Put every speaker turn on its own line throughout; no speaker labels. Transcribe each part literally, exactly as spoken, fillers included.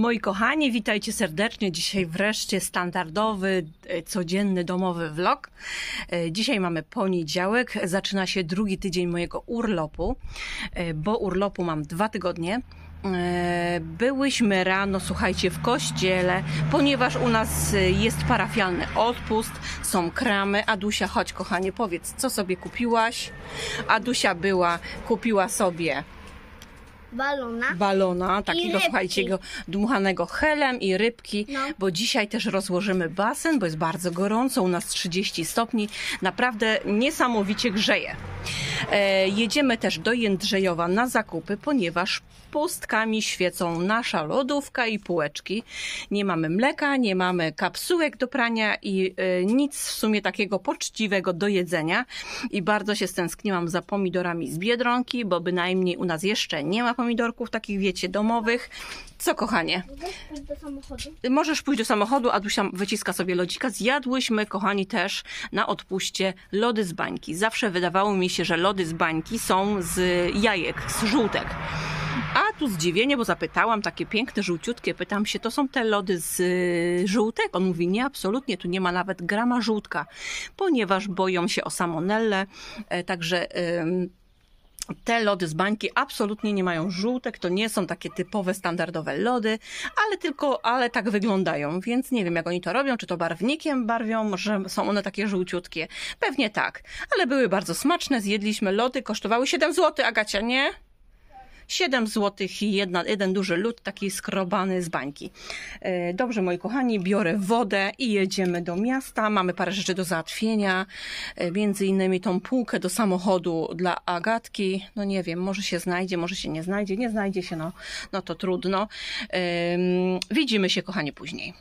Moi kochani, witajcie serdecznie. Dzisiaj wreszcie standardowy, codzienny, domowy vlog. Dzisiaj mamy poniedziałek, zaczyna się drugi tydzień mojego urlopu, bo urlopu mam dwa tygodnie. Byłyśmy rano, słuchajcie, w kościele, ponieważ u nas jest parafialny odpust, są kramy. Adusia, chodź kochanie, powiedz, co sobie kupiłaś? Adusia była, kupiła sobie
balona,
balona takiego, słuchajcie, go dmuchanego helem i rybki, no. Bo dzisiaj też rozłożymy basen, bo jest bardzo gorąco, u nas trzydzieści stopni, naprawdę niesamowicie grzeje. E, jedziemy też do Jędrzejowa na zakupy, ponieważ pustkami świecą nasza lodówka i półeczki. Nie mamy mleka, nie mamy kapsułek do prania i e, nic w sumie takiego poczciwego do jedzenia. I bardzo się stęskniłam za pomidorami z Biedronki, bo bynajmniej u nas jeszcze nie ma pomidorków takich, wiecie, domowych. Co, kochanie?
Możesz pójść do samochodu?
Możesz pójść do samochodu, Adusia wyciska sobie lodzika. Zjadłyśmy, kochani, też na odpuście lody z bańki. Zawsze wydawało mi się, że lody z bańki są z jajek, z żółtek. A tu zdziwienie, bo zapytałam, takie piękne, żółciutkie, pytam się, to są te lody z żółtek? On mówi, nie, absolutnie, tu nie ma nawet grama żółtka, ponieważ boją się o salmonellę, także te lody z bańki absolutnie nie mają żółtek, to nie są takie typowe, standardowe lody, ale tylko, ale tak wyglądają, więc nie wiem, jak oni to robią, czy to barwnikiem barwią, że są one takie żółciutkie. Pewnie tak, ale były bardzo smaczne, zjedliśmy lody, kosztowały siedem złotych, Agacia, nie? siedem złotych i jedna, jeden duży lód, taki skrobany z bańki. Dobrze, moi kochani, biorę wodę i jedziemy do miasta. Mamy parę rzeczy do załatwienia, między innymi tą półkę do samochodu dla Agatki. No nie wiem, może się znajdzie, może się nie znajdzie. Nie znajdzie się, no, no to trudno. Widzimy się, kochani, później.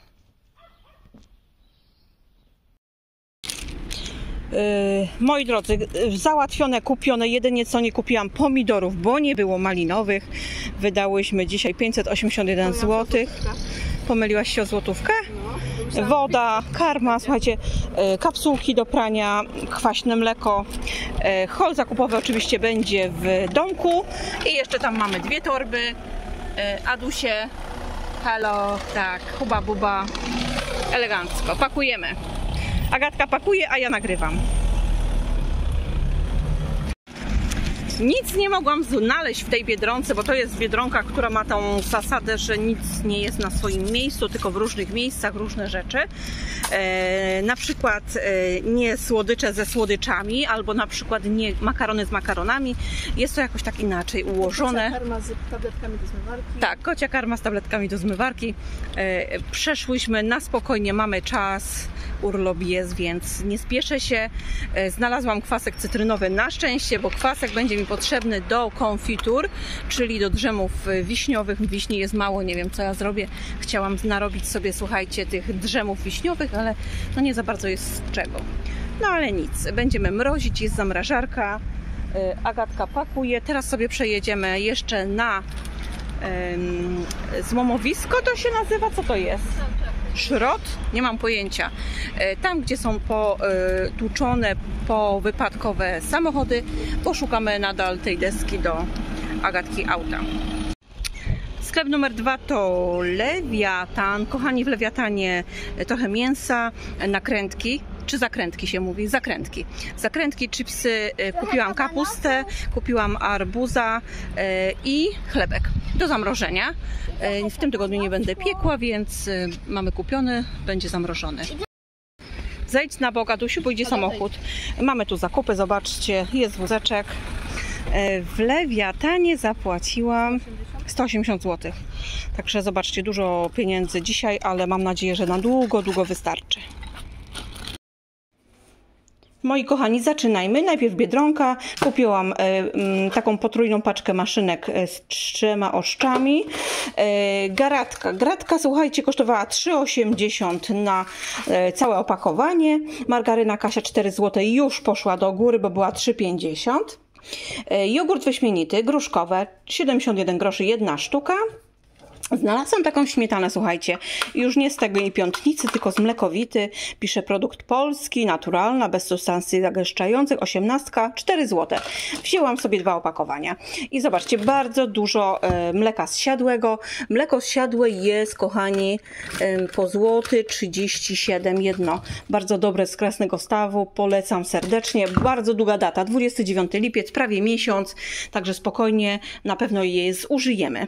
Yy, moi drodzy, załatwione, kupione, jedynie co nie kupiłam pomidorów, bo nie było malinowych. Wydałyśmy dzisiaj pięćset osiemdziesiąt jeden złotych. Pomyliłaś się o złotówkę? Woda, karma, słuchajcie, yy, kapsułki do prania, kwaśne mleko. Yy, hol zakupowy oczywiście będzie w domku. I jeszcze tam mamy dwie torby. Yy, Adusie, halo, tak, huba buba, elegancko, pakujemy. Agatka pakuje, a ja nagrywam. Nic nie mogłam znaleźć w tej Biedronce, bo to jest Biedronka, która ma tą zasadę, że nic nie jest na swoim miejscu, tylko w różnych miejscach różne rzeczy. E, na przykład e, nie słodycze ze słodyczami, albo na przykład nie makarony z makaronami. Jest to jakoś tak inaczej ułożone.
Kocia karma z tabletkami do zmywarki.
Tak, kocia karma z tabletkami do zmywarki. E, przeszłyśmy na spokojnie, mamy czas, urlop jest, więc nie spieszę się. E, znalazłam kwasek cytrynowy na szczęście, bo kwasek będzie mi potrzebny do konfitur, czyli do drzemów wiśniowych. Wiśni jest mało, nie wiem co ja zrobię. Chciałam narobić sobie, słuchajcie, tych drzemów wiśniowych, ale no nie za bardzo jest z czego. No ale nic, będziemy mrozić, jest zamrażarka. Agatka pakuje. Teraz sobie przejedziemy jeszcze na um, złomowisko, to się nazywa, co to jest? Szrot? Nie mam pojęcia. Tam, gdzie są potłuczone, powypadkowe samochody, poszukamy nadal tej deski do Agatki auta. Sklep numer dwa to Lewiatan. Kochani, w Lewiatanie trochę mięsa, nakrętki. Czy zakrętki się mówi? Zakrętki. Zakrętki, chipsy, kupiłam kapustę, kupiłam arbuza i chlebek do zamrożenia. W tym tygodniu nie będę piekła, więc mamy kupiony, będzie zamrożony. Zejdź na bok, Adusiu, bo idzie samochód. Mamy tu zakupy, zobaczcie, jest wózeczek. W Lewiatanie zapłaciłam sto osiemdziesiąt złotych. Także zobaczcie, dużo pieniędzy dzisiaj, ale mam nadzieję, że na długo, długo wystarczy. Moi kochani, zaczynajmy. Najpierw Biedronka. Kupiłam y, taką potrójną paczkę maszynek z trzema oszczami. Y, garatka. Garatka, słuchajcie, kosztowała trzy osiemdziesiąt na y, całe opakowanie. Margaryna Kasia cztery złote już poszła do góry, bo była trzy pięćdziesiąt. Y, jogurt wyśmienity, gruszkowe, siedemdziesiąt jeden groszy jedna sztuka. Znalazłam taką śmietanę, słuchajcie, już nie z tej piątnicy, tylko z mlekowity. Pisze produkt polski, naturalna, bez substancji zagęszczających, osiemnastka, cztery złote. Wzięłam sobie dwa opakowania i zobaczcie, bardzo dużo e, mleka zsiadłego. Mleko zsiadłe jest, kochani, e, po złoty trzydzieści siedem jedno. Bardzo dobre, z krasnego stawu, polecam serdecznie. Bardzo długa data, dwudziesty dziewiąty lipiec, prawie miesiąc, także spokojnie na pewno je zużyjemy.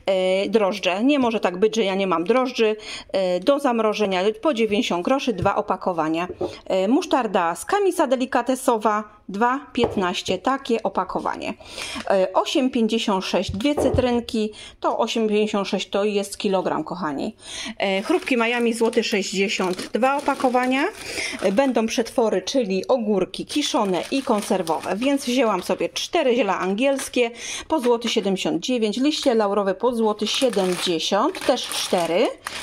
E, drożdże. Nie może tak być, że ja nie mam drożdży. Do zamrożenia po dziewięćdziesiąt groszy, dwa opakowania. Musztarda z Camisa delikatesowa, dwa piętnaście, takie opakowanie. osiem pięćdziesiąt sześć, dwie cytrynki, to osiem pięćdziesiąt sześć to jest kilogram, kochani. Chrupki Miami, złoty sześćdziesiąt, dwa opakowania. Będą przetwory, czyli ogórki kiszone i konserwowe, więc wzięłam sobie cztery ziela angielskie po złoty siedemdziesiąt dziewięć, liście laurowe po złoty siedemdziesiąt, też cztery.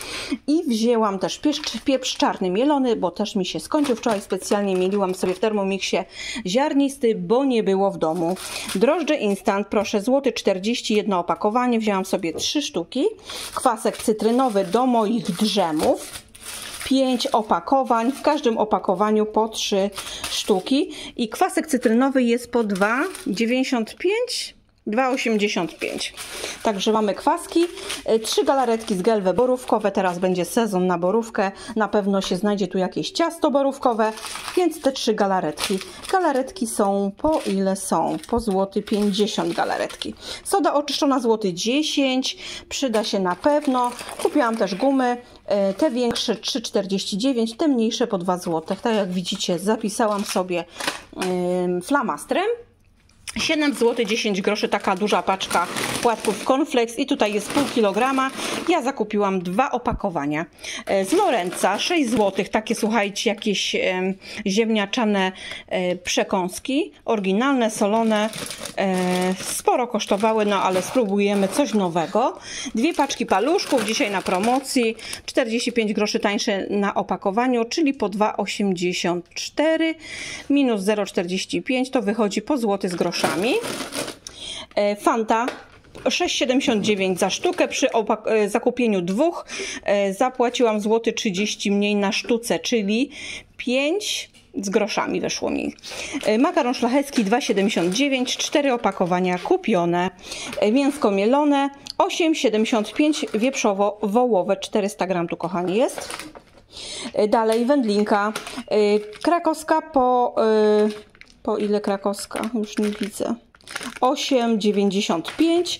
I wzięłam też pieprz, pieprz czarny mielony, bo też mi się skończył. Wczoraj specjalnie mieliłam sobie w Thermomixie ziarnisty, bo nie było w domu. Drożdże instant, proszę, złoty czterdzieści, jedno opakowanie. Wzięłam sobie trzy sztuki. Kwasek cytrynowy do moich drzemów. pięć opakowań, w każdym opakowaniu po trzy sztuki. I kwasek cytrynowy jest po dwa dziewięćdziesiąt pięć. dwa osiemdziesiąt pięć. Także mamy kwaski, trzy galaretki z gelwy borówkowe, teraz będzie sezon na borówkę, na pewno się znajdzie tu jakieś ciasto borówkowe, więc te trzy galaretki. Galaretki są po ile są? Po złoty pięćdziesiąt galaretki. Soda oczyszczona złoty dziesięć, przyda się na pewno. Kupiłam też gumy, te większe trzy czterdzieści dziewięć, te mniejsze po dwa złote. Tak jak widzicie, zapisałam sobie yy, flamastrem. siedem złotych dziesięć groszy, taka duża paczka płatków cornflakes i tutaj jest pół kilograma. Ja zakupiłam dwa opakowania. Z Lorenza sześć złotych, takie, słuchajcie, jakieś e, ziemniaczane e, przekąski, oryginalne, solone, e, sporo kosztowały, no ale spróbujemy coś nowego. Dwie paczki paluszków, dzisiaj na promocji, czterdzieści pięć groszy tańsze na opakowaniu, czyli po dwa osiemdziesiąt cztery minus zero przecinek czterdzieści pięć, to wychodzi po złoty z groszami. Fanta sześć siedemdziesiąt dziewięć za sztukę, przy zakupieniu dwóch zapłaciłam złoty trzydzieści mniej na sztuce, czyli pięć z groszami wyszło mi. Makaron szlachecki dwa siedemdziesiąt dziewięć, cztery opakowania kupione. Mięsko mielone osiem siedemdziesiąt pięć, wieprzowo-wołowe czterysta gramów tu, kochani, jest. Dalej wędlinka krakowska po po ile krakowska? Już nie widzę. osiem dziewięćdziesiąt pięć,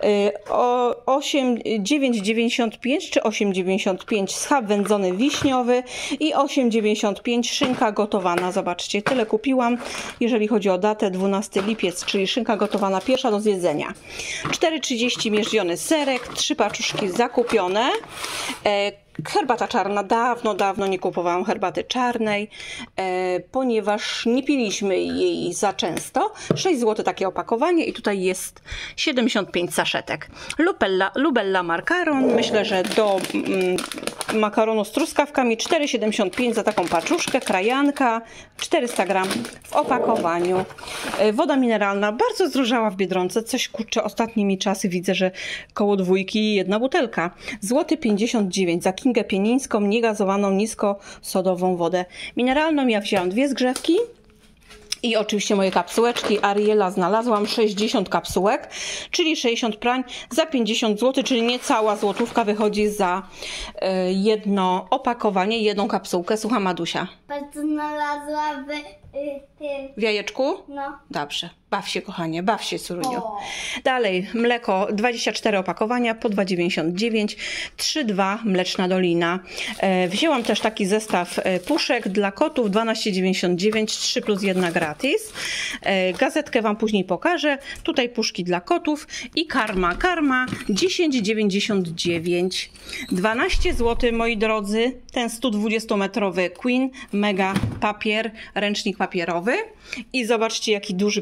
osiem dziewięć dziewięćdziesiąt pięć czy osiem dziewięćdziesiąt pięć schab wędzony wiśniowy i osiem dziewięćdziesiąt pięć szynka gotowana. Zobaczcie, tyle kupiłam, jeżeli chodzi o datę dwunasty lipiec, czyli szynka gotowana pierwsza do zjedzenia. cztery trzydzieści mierzwiony serek, trzy paczuszki zakupione. Herbata czarna, dawno, dawno nie kupowałam herbaty czarnej, e, ponieważ nie piliśmy jej za często. sześć złotych takie opakowanie i tutaj jest siedemdziesiąt pięć saszetek. Lubella, Lubella makaron, myślę, że do mm, makaronu z truskawkami cztery siedemdziesiąt pięć za taką paczuszkę. Krajanka czterysta gramów w opakowaniu. E, woda mineralna bardzo zdrożała w Biedronce, coś, kurczę, ostatnimi czasy widzę, że koło dwójki jedna butelka. Złoty pięćdziesiąt dziewięć za kingę pienińską, niegazowaną, niskosodową wodę mineralną. Ja wzięłam dwie zgrzewki i oczywiście moje kapsułeczki. Ariela znalazłam sześćdziesiąt kapsułek, czyli sześćdziesiąt prań za pięćdziesiąt złotych, czyli niecała złotówka wychodzi za y, jedno opakowanie, jedną kapsułkę. Słucham, Madusia.
Bardzo znalazłam w, y, tym.
W jajeczku?
No.
Dobrze. Baw się, kochanie, baw się, Suruniu. Dalej, mleko, dwadzieścia cztery opakowania po dwa dziewięćdziesiąt dziewięć, trzy dwa Mleczna Dolina. E, wzięłam też taki zestaw puszek dla kotów, dwanaście dziewięćdziesiąt dziewięć, trzy plus jedna gratis. E, gazetkę Wam później pokażę. Tutaj puszki dla kotów i karma. Karma dziesięć dziewięćdziesiąt dziewięć, dwanaście złotych, moi drodzy. Ten sto dwudziestometrowy Queen Mega papier, ręcznik papierowy. I zobaczcie, jaki duży kupiłam.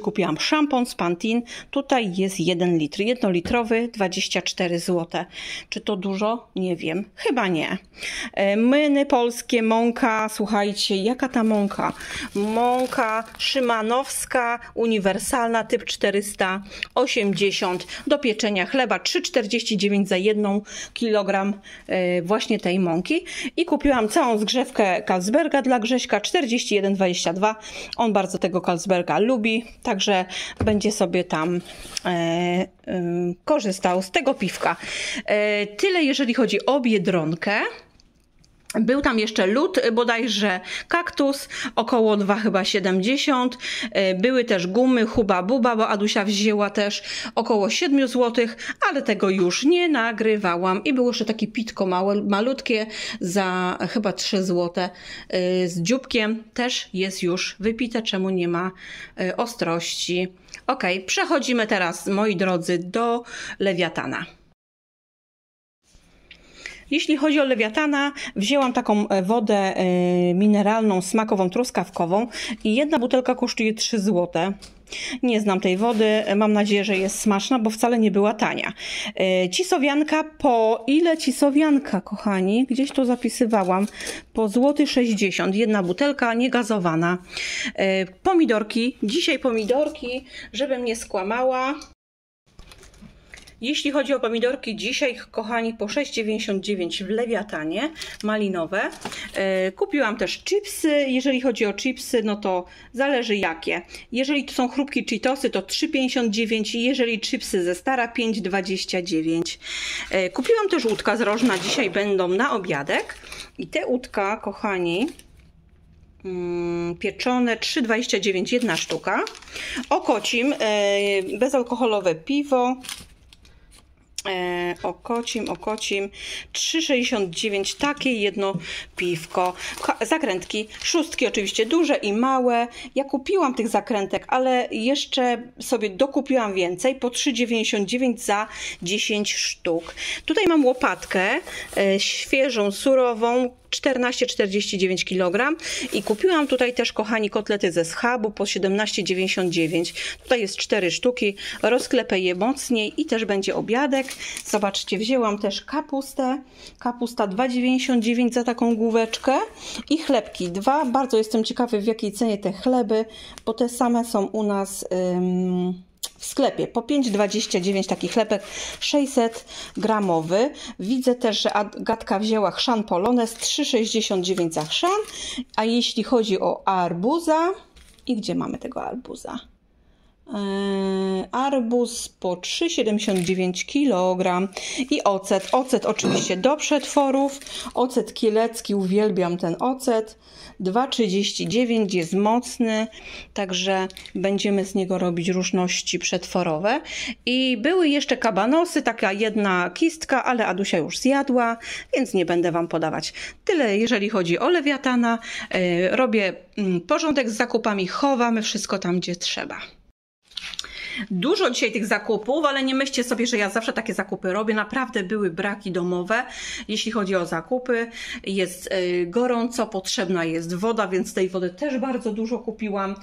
szampon z Pantene. Tutaj jest jeden litr, jednolitrowy, dwadzieścia cztery złote. Czy to dużo? Nie wiem. Chyba nie. Myny polskie, mąka. Słuchajcie, jaka ta mąka? Mąka szymanowska, uniwersalna, typ czterysta osiemdziesiąt. Do pieczenia chleba trzy czterdzieści dziewięć za jedną kilogram właśnie tej mąki. I kupiłam całą zgrzewkę Carlsberga dla Grześka, czterdzieści jeden dwadzieścia dwa. On bardzo tego Carlsberga lubi, także będzie sobie tam e, e, korzystał z tego piwka. E, tyle jeżeli chodzi o Biedronkę. Był tam jeszcze lód, bodajże kaktus, około dwa chyba siedemdziesiąt. Były też gumy Huba Buba, bo Adusia wzięła też około siedem złotych, ale tego już nie nagrywałam. I było jeszcze takie pitko małe, malutkie za chyba trzy złote z dzióbkiem. Też jest już wypite, czemu nie ma ostrości. Ok, przechodzimy teraz, moi drodzy, do Lewiatana. Jeśli chodzi o Lewiatana, wzięłam taką wodę mineralną, smakową, truskawkową i jedna butelka kosztuje trzy złote. Nie znam tej wody, mam nadzieję, że jest smaczna, bo wcale nie była tania. Cisowianka po ile cisowianka, kochani? Gdzieś to zapisywałam. Po złoty sześćdziesiąt. Jedna butelka niegazowana. Pomidorki. Dzisiaj pomidorki, żebym nie skłamała. Jeśli chodzi o pomidorki, dzisiaj, kochani, po sześć dziewięćdziesiąt dziewięć w Lewiatanie, malinowe. E, kupiłam też chipsy. Jeżeli chodzi o chipsy, no to zależy jakie. Jeżeli to są chrupki Cheetosy, to trzy pięćdziesiąt dziewięć. Jeżeli chipsy ze Stara, pięć dwadzieścia dziewięć. E, kupiłam też łódka z rożna. Dzisiaj będą na obiadek. I te łódka, kochani, mm, pieczone, trzy dwadzieścia dziewięć jedna sztuka. Okocim, e, bezalkoholowe piwo. E, okocim, okocim, trzy sześćdziesiąt dziewięć, takie jedno piwko. Zakrętki, szóstki oczywiście duże i małe. Ja kupiłam tych zakrętek, ale jeszcze sobie dokupiłam więcej, po trzy dziewięćdziesiąt dziewięć za dziesięć sztuk. Tutaj mam łopatkę e, świeżą, surową, czternaście czterdzieści dziewięć kilogram i kupiłam tutaj też, kochani, kotlety ze schabu po siedemnaście dziewięćdziesiąt dziewięć. Tutaj jest cztery sztuki, rozklepę je mocniej i też będzie obiadek. Zobaczcie, wzięłam też kapustę, kapusta dwa dziewięćdziesiąt dziewięć za taką główeczkę i chlebki dwa. Bardzo jestem ciekawy, w jakiej cenie te chleby, bo te same są u nas ym, w sklepie. Po pięć dwadzieścia dziewięć taki chlebek sześćset gramowy. Widzę też, że Agatka wzięła chrzan Polonez trzy sześćdziesiąt dziewięć za chrzan. A jeśli chodzi o arbuza, i gdzie mamy tego arbuza? Yy, arbuz po trzy siedemdziesiąt dziewięć kilogram i ocet. Ocet oczywiście do przetworów. Ocet kielecki, uwielbiam ten ocet. dwa trzydzieści dziewięć, jest mocny, także będziemy z niego robić różności przetworowe. I były jeszcze kabanosy, taka jedna kistka, ale Adusia już zjadła, więc nie będę Wam podawać. Tyle jeżeli chodzi o Lewiatana. Yy, robię porządek z zakupami, chowamy wszystko tam, gdzie trzeba. Dużo dzisiaj tych zakupów, ale nie myślcie sobie, że ja zawsze takie zakupy robię. Naprawdę były braki domowe, jeśli chodzi o zakupy. Jest gorąco, potrzebna jest woda, więc tej wody też bardzo dużo kupiłam.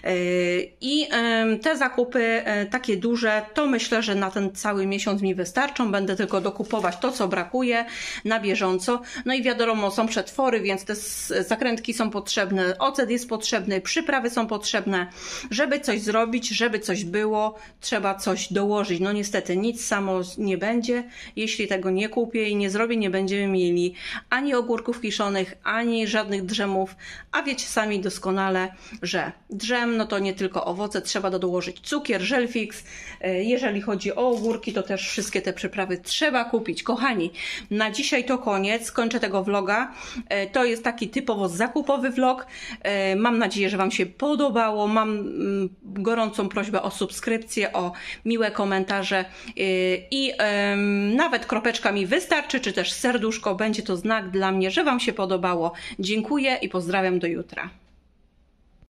I te zakupy takie duże, to myślę, że na ten cały miesiąc mi wystarczą. Będę tylko dokupować to, co brakuje na bieżąco. No i wiadomo, są przetwory, więc te zakrętki są potrzebne, ocet jest potrzebny, przyprawy są potrzebne. Żeby coś zrobić, żeby coś było, trzeba coś dołożyć. No niestety nic samo nie będzie. Jeśli tego nie kupię i nie zrobię, nie będziemy mieli ani ogórków kiszonych, ani żadnych drzemów. A wiecie sami doskonale, że drzem, no to nie tylko owoce, trzeba dołożyć cukier, żelfix. Jeżeli chodzi o ogórki, to też wszystkie te przyprawy trzeba kupić. Kochani, na dzisiaj to koniec. Kończę tego vloga. To jest taki typowo zakupowy vlog. Mam nadzieję, że Wam się podobało. Mam gorącą prośbę o subskrypcję, o miłe komentarze i nawet kropeczka mi wystarczy, czy też serduszko. Będzie to znak dla mnie, że Wam się podobało. Dziękuję i pozdrawiam do jutra.